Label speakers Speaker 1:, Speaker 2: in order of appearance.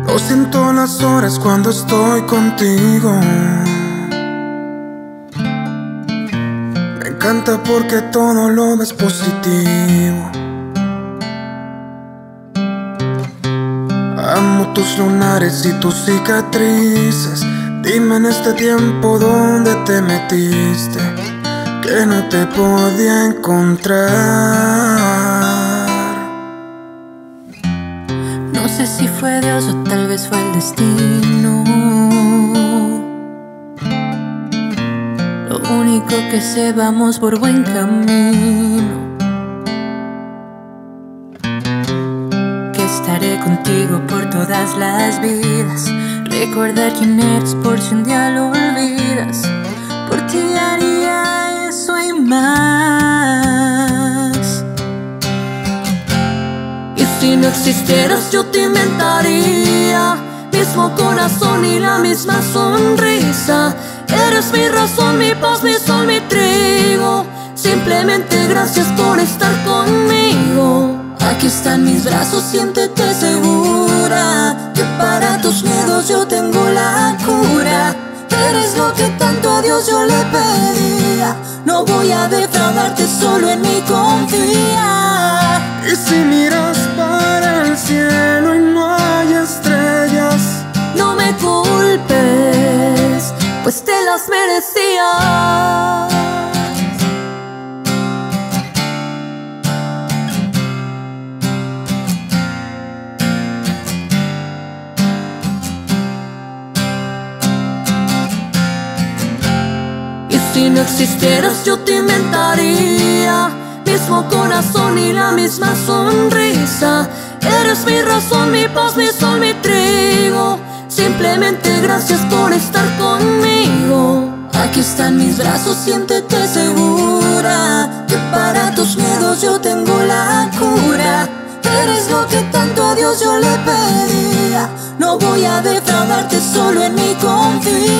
Speaker 1: No siento las horas cuando estoy contigo. Me encanta porque todo lo ves positivo. Amo tus lunares y tus cicatrices. Dime en este tiempo dónde te metiste, que no te podía encontrar.
Speaker 2: No sé si fue Dios o tal vez fue el destino. Lo único que sé, vamos por buen camino. Que estaré contigo por todas las vidas. Recordar quién eres por si un día lo olvidas. Por ti haría eso y más. Y si no existieras yo te inventaría mismo corazón y la misma sonrisa. Eres mi razón, mi paz, mi sol, mi trigo. Simplemente gracias por estar conmigo. Aquí están mis brazos, siéntete segura, que para tus miedos yo tengo la cura. Eres lo que tanto a Dios yo le pedía. No voy a defraudarte, solo en mí confía.
Speaker 1: Y si miras para el cielo y no hay estrellas,
Speaker 2: no me culpes, pues te las merecías. Si no existieras yo te inventaría mismo corazón y la misma sonrisa. Eres mi razón, mi paz, mi sol, mi trigo. Simplemente gracias por estar conmigo. Aquí están mis brazos, siéntete segura, que para tus miedos yo tengo la cura. Eres lo que tanto a Dios yo le pedía. No voy a defraudarte, solo en mí confía.